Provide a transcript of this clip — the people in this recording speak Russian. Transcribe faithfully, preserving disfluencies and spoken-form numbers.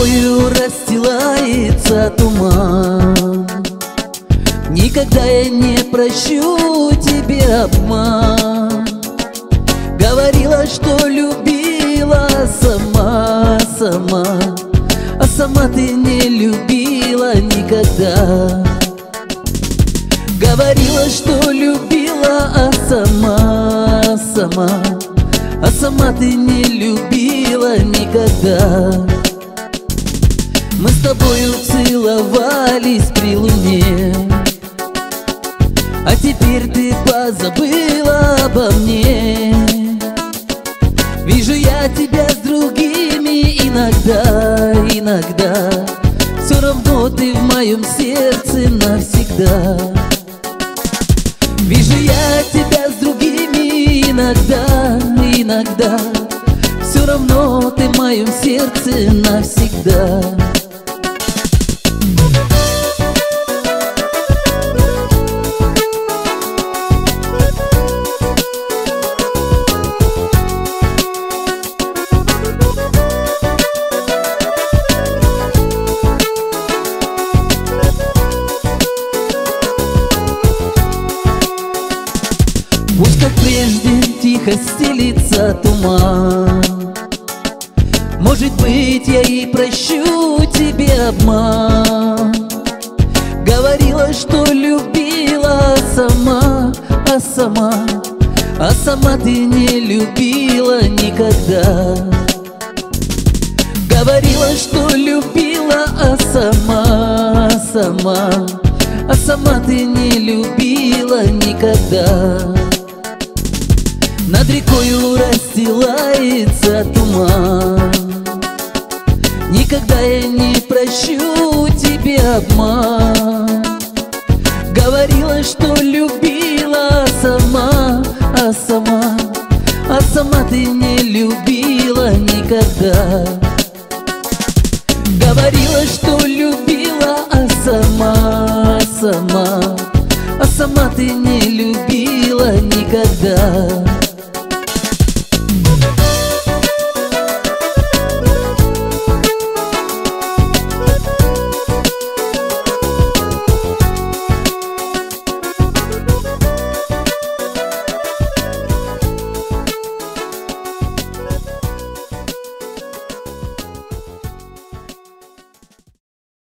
тобою расстилается туман. Никогда я не прощу тебе обман. Говорила, что любила сама, сама, а сама ты не любила никогда. Говорила, что любила, а сама, сама, а сама ты не любила никогда. Мы с тобою целовались при луне, а теперь ты позабыла обо мне. Вижу я тебя с другими иногда, иногда. Все равно ты в моем сердце навсегда. Вижу я тебя с другими иногда, иногда. Все равно ты в моем сердце навсегда. Пусть как прежде тихо стелится туман. Может быть, я и прощу тебе обман. Говорила, что любила сама, а сама, а сама ты не любила никогда. Говорила, что любила, а сама, сама, а сама ты не любила никогда. Над рекою расстилается туман. Никогда я не прощу тебе обман. Говорила, что любила сама, а сама, а сама ты не любила никогда. Говорила, что любила, а сама, сама, а сама ты не любила никогда.